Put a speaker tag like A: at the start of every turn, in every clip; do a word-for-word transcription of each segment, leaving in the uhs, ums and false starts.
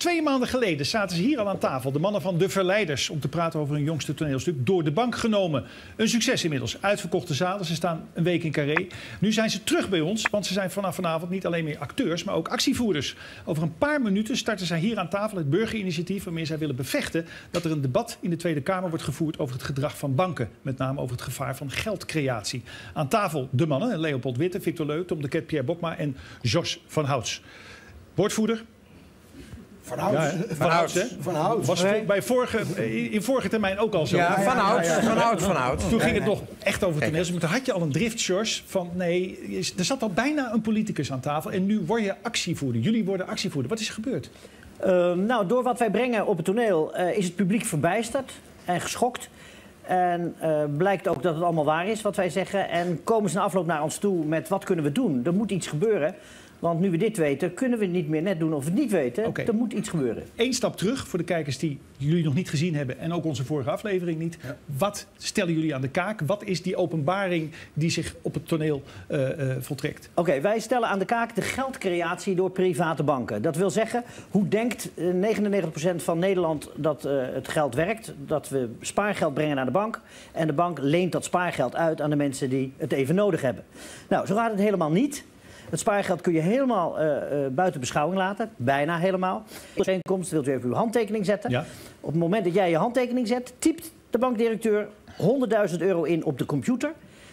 A: twee maanden geleden zaten ze hier al aan tafel. De mannen van De Verleiders. Om te praten over hun jongste toneelstuk. Door de bank genomen. Een succes inmiddels. Uitverkochte zalen. Ze staan een week in Carré. Nu zijn ze terug bij ons. Want ze zijn vanaf vanavond niet alleen meer acteurs. Maar ook actievoerders. Over een paar minuten starten zij hier aan tafel het burgerinitiatief. Waarmee zij willen bevechten dat er een debat in de Tweede Kamer wordt gevoerd over het gedrag van banken. Met name over het gevaar van geldcreatie. Aan tafel de mannen. Leopold Witte, Victor Leu, Tom de Ket, Pierre Bokma en Jos van Houts. Woordvoerder.
B: Van Houts.
A: Ja, van Houts, hè?
B: Van Houts.
A: Was bij vorige, in vorige termijn ook al zo.
C: Ja, Van Houts. Van Houts, Van Houts.
A: Toen ging het nog echt over toneel. Maar toen had je al een drift, George, van nee, er zat al bijna een politicus aan tafel. En nu word je actievoerder. Jullie worden actievoerder. Wat is er gebeurd?
D: Uh, nou, door wat wij brengen op het toneel uh, is het publiek verbijsterd en geschokt. En uh, blijkt ook dat het allemaal waar is wat wij zeggen. En komen ze na afloop naar ons toe met wat kunnen we doen? Er moet iets gebeuren. Want nu we dit weten, kunnen we niet meer net doen of we het niet weten. Okay. Er moet iets gebeuren.
A: Eén stap terug voor de kijkers die jullie nog niet gezien hebben. En ook onze vorige aflevering niet. Ja. Wat stellen jullie aan de kaak? Wat is die openbaring die zich op het toneel uh, uh, voltrekt?
D: Oké, okay, wij stellen aan de kaak de geldcreatie door private banken. Dat wil zeggen, hoe denkt uh, negenennegentig procent van Nederland dat uh, het geld werkt? Dat we spaargeld brengen naar de bank. En de bank leent dat spaargeld uit aan de mensen die het even nodig hebben. Nou, zo gaat het helemaal niet. Het spaargeld kun je helemaal uh, uh, buiten beschouwing laten. Bijna helemaal. Als er komt, wilt u even uw handtekening zetten. Ja. Op het moment dat jij je handtekening zet, typt de bankdirecteur honderdduizend euro in op de computer.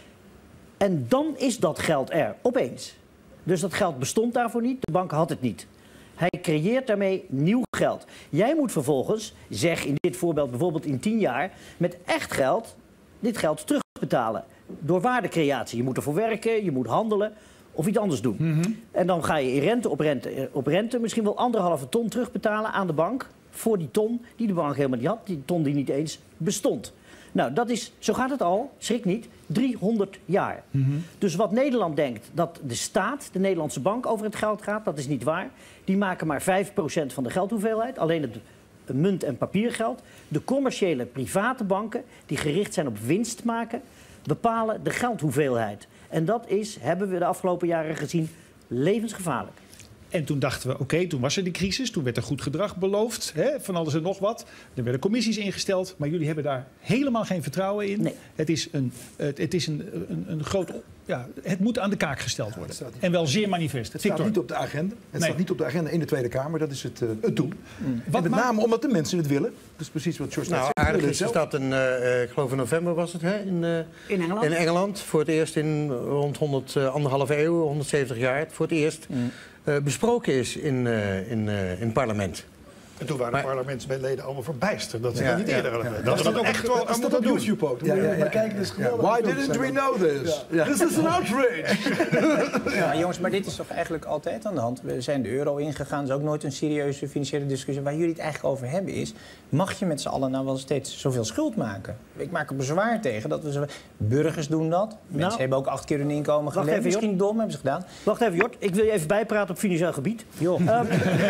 D: En dan is dat geld er, opeens. Dus dat geld bestond daarvoor niet, de bank had het niet. Hij creëert daarmee nieuw geld. Jij moet vervolgens, zeg in dit voorbeeld bijvoorbeeld in tien jaar... met echt geld, dit geld terugbetalen. Door waardecreatie. Je moet ervoor werken, je moet handelen... of iets anders doen. Mm-hmm. En dan ga je in rente op rente op rente misschien wel anderhalve ton terugbetalen aan de bank voor die ton die de bank helemaal niet had, die ton die niet eens bestond. Nou, dat is, zo gaat het al, schrik niet, driehonderd jaar. Mm-hmm. Dus wat Nederland denkt dat de staat, de Nederlandse bank, over het geld gaat, dat is niet waar. Die maken maar vijf procent van de geldhoeveelheid, alleen het munt- en papiergeld. De commerciële private banken, die gericht zijn op winst maken, bepalen de geldhoeveelheid. En dat is, hebben we de afgelopen jaren gezien, levensgevaarlijk.
A: En toen dachten we, oké, okay, toen was er die crisis. Toen werd er goed gedrag beloofd, hè, van alles en nog wat. Er werden commissies ingesteld, maar jullie hebben daar helemaal geen vertrouwen in.
D: Nee.
A: Het is een, het is een, een, een groot... Ja, het moet aan de kaak gesteld worden. Ja, en wel zeer manifest.
B: Het staat
A: Victor.
B: niet op de agenda. Het
A: nee.
B: staat niet op de agenda in de Tweede Kamer. Dat is het, uh, het doel. Mm.
A: Wat
B: met name omdat de mensen het willen. Dat is precies wat George
C: nou,
B: zegt.
C: Aardig is dat een, uh, ik geloof in november was het, hè? In, uh,
D: in, Engeland?
C: in Engeland. Voor het eerst in rond honderd, uh, anderhalve eeuw, honderdzeventig jaar. Voor het eerst mm. uh, besproken is in, uh, in, uh, in het parlement.
E: En toen waren de parlementsleden allemaal verbijsterd. Dat ze
C: ja,
E: dat niet
C: ja.
E: eerder hadden.
B: Ja,
E: dat
B: is
E: dat
B: dat
E: echt
B: wel
E: wel
B: dat op YouTube ook. Ja, ja, ja. Kijken, is geweldig. Why didn't we know this? Ja. This is an outrage.
F: Ja, maar jongens, maar dit is toch eigenlijk altijd aan de hand. We zijn de euro ingegaan. Dat is ook nooit een serieuze financiële discussie. Waar jullie het eigenlijk over hebben is... mag je met z'n allen nou wel steeds zoveel schuld maken? Ik maak er bezwaar tegen. Dat we zo... Burgers doen dat. Mensen nou, hebben ook acht keer hun inkomen geleverd. Even, misschien dom hebben ze gedaan.
D: Wacht even, Jort. Ik wil je even bijpraten op financieel gebied.
F: Joh. Um,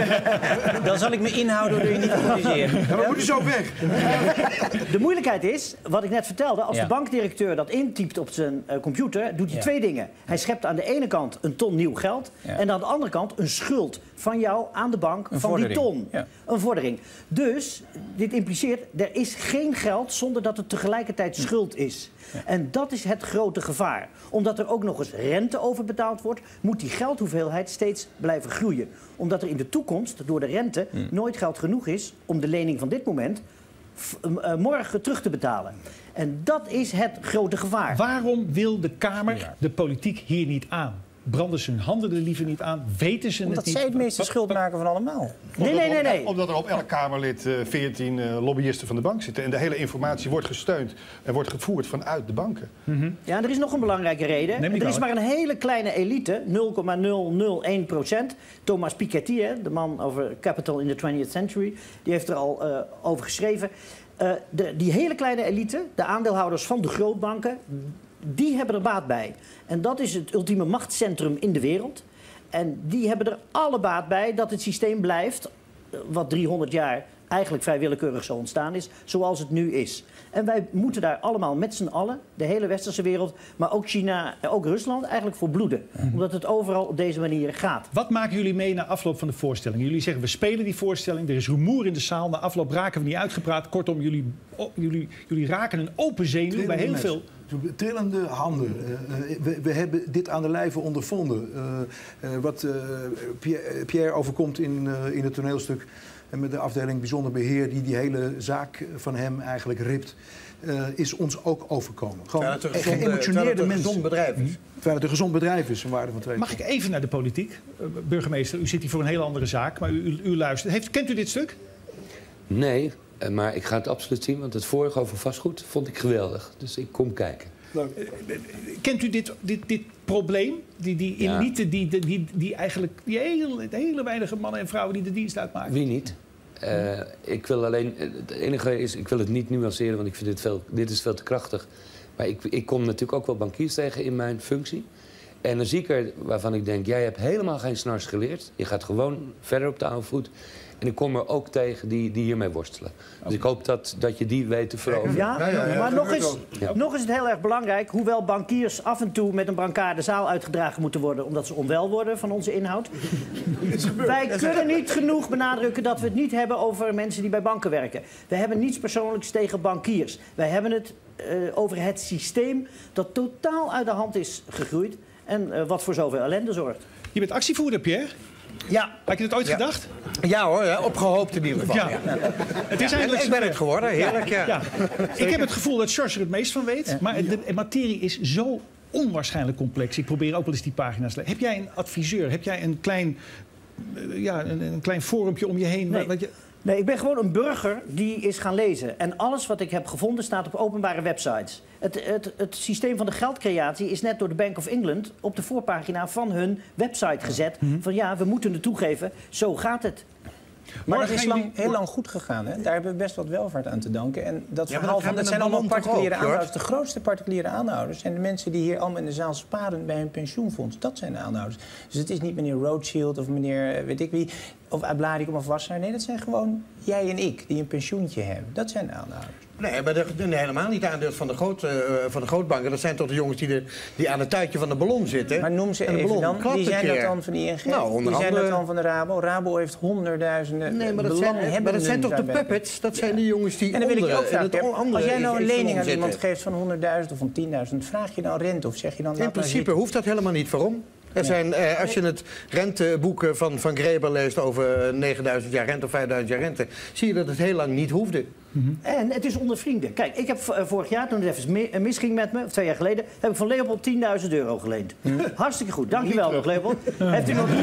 F: dan zal ik me inhouden door je niet te corrigeren.
B: Ja, maar moet je zo weg.
D: De moeilijkheid is, wat ik net vertelde... als
F: ja.
D: de bankdirecteur dat intypt op zijn uh, computer... doet hij ja. twee dingen. Hij schept aan de ene kant een ton nieuw geld... Ja. en aan de andere kant een schuld van jou aan de bank
F: een
D: van
F: vordering.
D: die ton.
F: Ja.
D: Een vordering. Dus, dit impliceert, er is geen geld... zonder dat het tegelijkertijd ja. schuld is. Ja. En dat is het grote gevaar. Omdat er ook nog eens rente over betaald wordt... moet die geldhoeveelheid steeds blijven groeien. Omdat er in de toekomst, door de rente... Hmm. nooit geld genoeg is om de lening van dit moment... Uh, morgen terug te betalen. En dat is het grote gevaar.
A: Waarom wil de Kamer ja. de politiek hier niet aan? Branden ze hun handen er liever niet aan? Weten ze
F: Omdat
A: het niet?
F: zij het meeste schuld maken van allemaal.
D: Nee, nee, nee, nee.
E: Omdat er op elk Kamerlid uh, veertien uh, lobbyisten van de bank zitten. En de hele informatie wordt gesteund en wordt gevoerd vanuit de banken.
D: Mm-hmm. Ja, er is nog een belangrijke reden. Er is maar een hele kleine elite, nul komma nul nul één procent. Thomas Piketty, hè, de man over Capital in the twentieth century, die heeft er al uh, over geschreven. Uh, de, die hele kleine elite, de aandeelhouders van de grootbanken... die hebben er baat bij. En dat is het ultieme machtscentrum in de wereld. En die hebben er alle baat bij dat het systeem blijft... wat driehonderd jaar eigenlijk vrij willekeurig zo ontstaan is, zoals het nu is. En wij moeten daar allemaal met z'n allen, de hele westerse wereld, maar ook China, ook Rusland, eigenlijk voor bloeden. Omdat het overal op deze manier gaat.
A: Wat maken jullie mee na afloop van de voorstelling? Jullie zeggen, we spelen die voorstelling, er is rumoer in de zaal. Na afloop raken we niet uitgepraat. Kortom, jullie, oh, jullie, jullie raken een open zenuw bij heel veel...
B: Trillende handen. Uh, we, we hebben dit aan de lijve ondervonden. Uh, uh, wat uh, Pierre, Pierre overkomt in, uh, in het toneelstuk... en met de afdeling bijzonder beheer... die die hele zaak van hem eigenlijk ript... Uh, is ons ook overkomen. Gewoon
C: ja, een
B: geëmotioneerde mensen.
C: gezond bedrijf is.
B: Terwijl het een gezond bedrijf is, een waarde van twee.
A: Mag ik even naar de politiek? Uh, burgemeester, u zit hier voor een heel andere zaak, maar u, u, u luistert. Heeft, kent u dit stuk?
G: Nee, maar ik ga het absoluut zien, want het vorige over vastgoed vond ik geweldig. Dus ik kom kijken.
A: Uh, kent u dit, dit, dit probleem? Die, die elite, ja. die, die, die, die eigenlijk die hele, hele weinige mannen en vrouwen die de dienst uitmaken?
G: Wie niet? Uh, ik wil alleen, het enige is, ik wil het niet nuanceren, want ik vind dit, veel, dit is veel te krachtig. Maar ik, ik kom natuurlijk ook wel bankiers tegen in mijn functie. En dan zie ik er waarvan ik denk, jij hebt helemaal geen snars geleerd. Je gaat gewoon verder op de oude voet. En ik kom er ook tegen die, die hiermee worstelen. Dus ik hoop dat, dat je die weet te veroveren.
D: Ja, ja, ja, ja, maar nog is,
G: ja.
D: nog is het heel erg belangrijk... hoewel bankiers af en toe met een brancard de zaal uitgedragen moeten worden... omdat ze onwel worden van onze inhoud. Wij kunnen niet genoeg benadrukken dat we het niet hebben over mensen die bij banken werken. We hebben niets persoonlijks tegen bankiers. Wij hebben het uh, over het systeem dat totaal uit de hand is gegroeid... en uh, wat voor zoveel ellende zorgt.
A: Je bent actievoerder, Pierre.
C: Ja.
A: Had je het ooit
C: ja.
A: gedacht?
C: Ja hoor, ja, opgehoopt in ieder geval.
A: Ja.
C: Ja.
A: Het is
C: ja,
A: eigenlijk
C: ik ben het geworden, heerlijk. Ja.
A: Ja. Ja. Ik heb het gevoel dat George er het meest van weet. Ja. Maar de materie is zo onwaarschijnlijk complex. Ik probeer ook wel eens die pagina's te lezen. Heb jij een adviseur? Heb jij een klein, ja, een, een klein forumpje om je heen?
D: Nee.
A: Wat je...
D: Nee, ik ben gewoon een burger die is gaan lezen. En alles wat ik heb gevonden staat op openbare websites. Het, het, het systeem van de geldcreatie is net door de Bank of England... op de voorpagina van hun website gezet. Mm-hmm. Van ja, we moeten het toegeven, zo gaat het.
F: Maar dat is lang, heel lang goed gegaan. Hè? Daar hebben we best wat welvaart aan te danken. En dat
C: ja,
F: verhaal van, dat zijn allemaal particuliere
C: ook,
F: aanhouders. De grootste particuliere aanhouders zijn de mensen die hier allemaal in de zaal sparen bij hun pensioenfonds. Dat zijn de aanhouders. Dus het is niet meneer Rothschild of meneer weet ik wie, of Ablaricum of Wassenaar. Nee, dat zijn gewoon jij en ik die een pensioentje hebben. Dat zijn de aanhouders.
C: Nee, maar de, nee, helemaal niet aandeels van de, groot, uh, van de grootbanken. Dat zijn toch de jongens die, de, die aan het tuitje van de ballon zitten.
F: Maar noem ze even ballon, dan. Wie zijn dat dan van de I N G?
C: Nou,
F: Wie zijn
C: andere...
F: dat dan van de Rabo? Rabo heeft honderdduizenden
C: Nee, maar dat zijn, maar dat zijn toch de puppets? Dat zijn ja. de jongens die
F: en dan wil ik je ook vragen, als jij nou een lening aan iemand
C: zitten.
F: geeft van honderdduizend of van tienduizend... vraag je dan rente of zeg je dan...
C: In principe hoeft dat helemaal niet. Waarom? Er zijn, eh, als je het renteboek van, van Greber leest over negenduizend jaar rente of vijfduizend jaar rente... zie je dat het heel lang niet hoefde.
D: Mm-hmm. En het is onder vrienden. Kijk, ik heb uh, vorig jaar, toen het even misging met me, of twee jaar geleden... heb ik van Leopold tienduizend euro geleend. Mm. Hartstikke goed. Dankjewel nog, Leopold. Heeft u nog niet...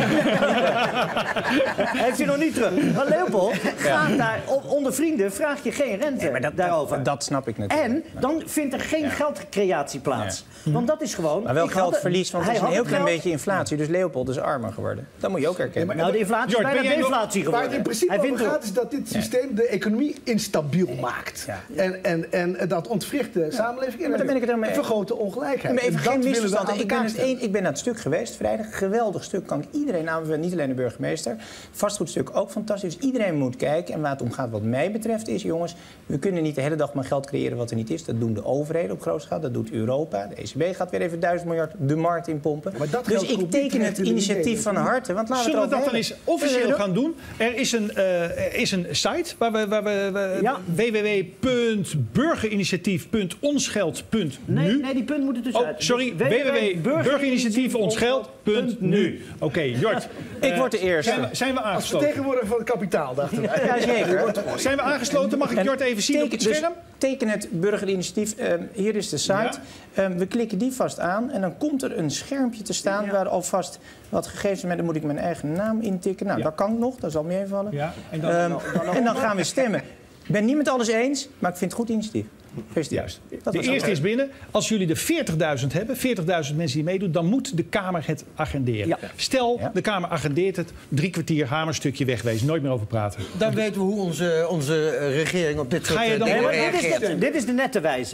D: Heeft u nog niet terug. Maar Leopold, gaat ja. daar onder vrienden, vraag je geen rente
F: nee, maar dat,
D: daarover.
F: Dat, dat snap ik natuurlijk.
D: En dan vindt er geen ja. geldcreatie plaats. Ja. Want dat is gewoon...
F: Maar wel geldverlies, want het is een heel klein beetje inflatie. Dus Leopold is armer geworden. Dat moet je ook herkennen.
D: Ja, nou, de inflatie
B: Jord,
D: is bijna deflatie geworden.
B: Waar het in principe
D: Hij
B: over gaat, is dat dit systeem de economie instabiel maakt. Ja. En, en, en dat ontwricht de samenleving en,
F: ja, ben ik het
B: en vergroot de ongelijkheid.
F: Maar even geen misverstand. Ik ben,
B: het
F: een, ik ben naar het stuk geweest vrijdag. Geweldig stuk. Kan ik iedereen aanbevelen, niet alleen de burgemeester. Vastgoedstuk ook fantastisch. Dus iedereen moet kijken. En waar het om gaat wat mij betreft is, jongens... we kunnen niet de hele dag maar geld creëren wat er niet is. Dat doen de overheden op grote schaal. Dat doet Europa. De E C B gaat weer even duizend miljard de markt inpompen. Dus ik teken het initiatief van harte. Want laten
A: Zullen
F: we
A: we dat dan eens officieel gaan doen? Er is een, uh, er is een site waar we, waar we, we
D: ja.
A: w w w punt burgerinitiatief punt onsgeld punt nu.
D: Nee, nee, die punt moet er tussenuit.
A: Oh, sorry, w w w punt burgerinitiatief punt onsgeld punt nu. Oké, okay, Jort.
F: Ik uh, word de eerste.
A: Zijn we, zijn we aangesloten?
B: Als vertegenwoordiger van het kapitaal, dachten we.
F: Ja, zeker.
A: Zijn we aangesloten? Mag ik Jort even zien op het scherm?
F: Dus teken het burgerinitiatief. Uh, hier is de site. Ja. Uh, we klikken die vast aan en dan komt er een schermpje te staan ja. waar alvast wat gegevens zijn. Dan moet ik mijn eigen naam intikken. Nou, ja. dat kan nog. Dat zal meevallen. Ja. En, dan, um, dan, dan, dan, en dan gaan we stemmen. Ik ben niet met alles eens, maar ik vind het goed initiatief.
A: Juist. De eerste is binnen. Als jullie er veertigduizend hebben, veertigduizend mensen die meedoen... dan moet de Kamer het agenderen. Ja. Stel, ja. de Kamer agendeert het. Drie kwartier hamerstukje wegwezen. Nooit meer over praten.
C: Dan weten we hoe onze, onze regering op dit soort
A: Ga je dan
C: dingen
D: dit, is de, dit is de nette wijze.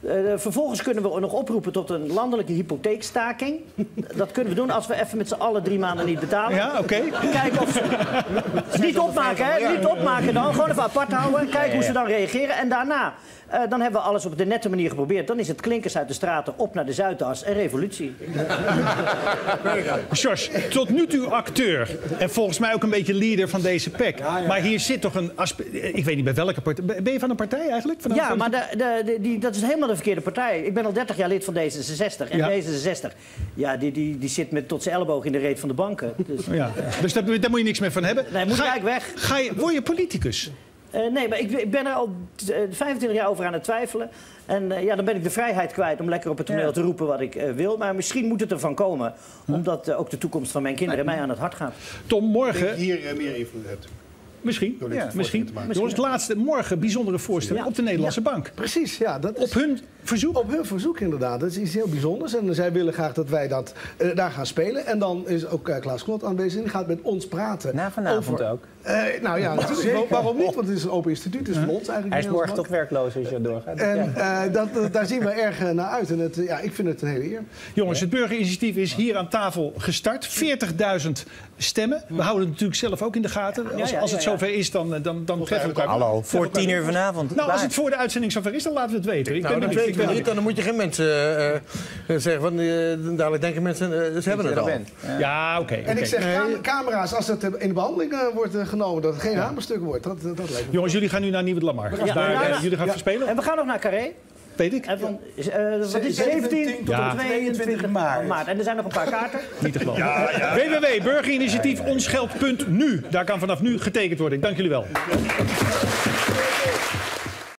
D: Uh, vervolgens kunnen we nog oproepen tot een landelijke hypotheekstaking. Dat kunnen we doen als we even met z'n allen drie maanden niet betalen.
A: Ja, oké. Okay.
D: Kijken of ze... Niet opmaken, hè? Niet opmaken dan. Gewoon even apart houden. Kijken hoe ze dan reageren. En daarna, uh, dan hebben we alles op de nette manier geprobeerd. Dan is het klinkers uit de straten op naar de Zuidas en revolutie.
A: George, tot nu toe acteur. En volgens mij ook een beetje leader van deze P E C. Ja, ja. Maar hier zit toch een... Ik weet niet bij welke partij... Ben je van een partij eigenlijk? Van
D: ja, maar de, de, de, die, dat is helemaal de verkeerde partij. Ik ben al dertig jaar lid van D zesenzestig. En ja. D zesenzestig, ja, die, die, die zit met tot zijn elleboog in de reet van de banken. Dus,
A: ja. dus daar, daar moet je niks meer van hebben.
D: Nee, moet
A: ga
D: gelijk weg.
A: Ga je, word je politicus?
D: Uh, nee, maar ik, ik ben er al vijfentwintig jaar over aan het twijfelen. En uh, ja, dan ben ik de vrijheid kwijt om lekker op het toneel ja. te roepen wat ik uh, wil. Maar misschien moet het ervan komen. Huh? Omdat uh, ook de toekomst van mijn kinderen mij aan het hart gaat.
A: Tom, morgen...
E: Ik denk hier uh, meer invloed hebt.
A: Misschien.
E: Door dit
A: ja, misschien.
E: Door
A: het laatste morgen bijzondere voorstelling ja. op de Nederlandse
H: ja.
A: bank.
H: Precies, ja. Dat is
A: op hun verzoek?
H: Op hun verzoek inderdaad. Dat is iets heel bijzonders. En zij willen graag dat wij dat, uh, daar gaan spelen. En dan is ook uh, Klaas Knot aanwezig en die gaat met ons praten.
F: Na vanavond
H: over...
F: ook?
H: Uh, nou ja, natuurlijk. Waarom niet? Want het is een open instituut. Het is van ons eigenlijk.
F: Hij is morgen toch werkloos als je doorgaat.
H: En ja. uh, dat, uh, daar zien we erg uh, naar uit. En het, uh, ja, ik vind het een hele eer.
A: Jongens, het burgerinitiatief is hier aan tafel gestart. veertigduizend stemmen. We houden het natuurlijk zelf ook in de gaten. Als, als het zover is, dan, dan, dan treffen we elkaar.
F: Hallo. Voor tien uur vanavond.
A: Nou, als het voor de uitzending zover is, dan laten we het weten. Ik
C: nou,
A: ben
C: dat weet ik niet. Dan moet je geen mensen uh, zeggen. Want uh, dadelijk denken mensen, uh, ze hebben het al.
A: Ja, ja oké. Okay,
H: en
A: okay.
H: ik zeg nee. camera's, als het in de behandeling uh, wordt uh, genomen, dat het geen hamerstuk wordt. Dat, dat, dat lijkt me.
A: Jongens, jullie gaan nu naar Nieuwe Lamar. Ja. Daar, ja, ja. Jullie gaan ja. verspelen.
D: En we gaan nog naar Carré.
A: Weet ik.
D: En van, uh, wat is zeventien tot ja. tweeëntwintig maart. maart. En er zijn nog een paar kaarten.
A: Niet te geloven. Ja, ja. w w w punt burgerinitiatief onsgeld punt nu. Daar kan vanaf nu getekend worden. Ik dank jullie wel.